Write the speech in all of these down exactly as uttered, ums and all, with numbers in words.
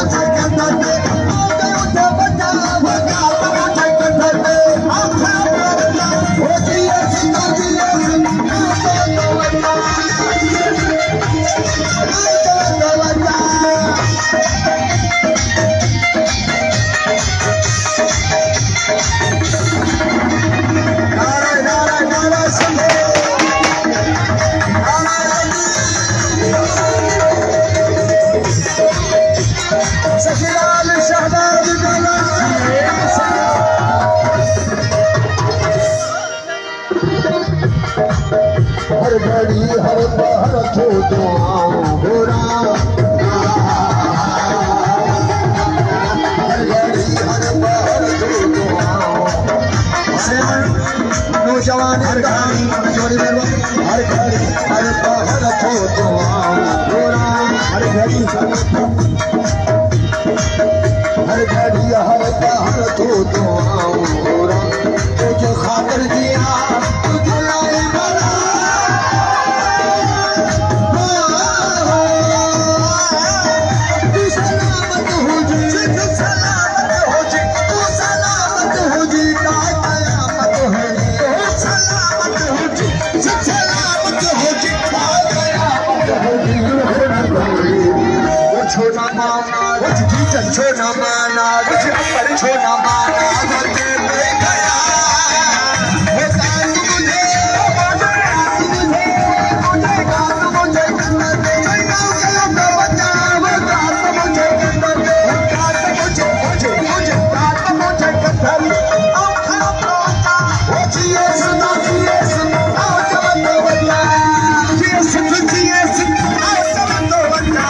हर घड़ी हर पहर थो दुआऊं घोरा हर घड़ी हर पहर थो दुआऊं नौजवान हर घड़ी हर घड़ी हर पहर थो दुआऊं घोरा हर घड़ी हर घड़ी हर पहर थो दुआऊं घोरा तुझे खातिर दिया तुझे लाई बना छोटा माना कुछ जीतन छोटा माना कुछ पर छोटा माना होते मैं गया वो कान मुझे मुझे मुझे कान मुझे करना दे गाँव के लोग बचा वो कान मुझे करना दे कान मुझे मुझे मुझे कान मुझे करना दे आओ खराब रोता वो जिए सुना जिए सुना आओ जब तो बचा जिए सुन जिए सुन आओ जब तो बचा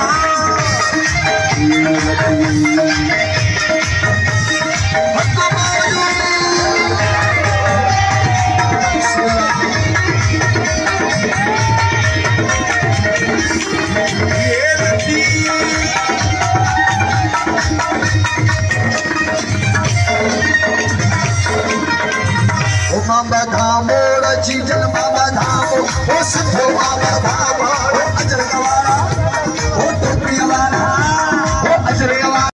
Mamba Dhamo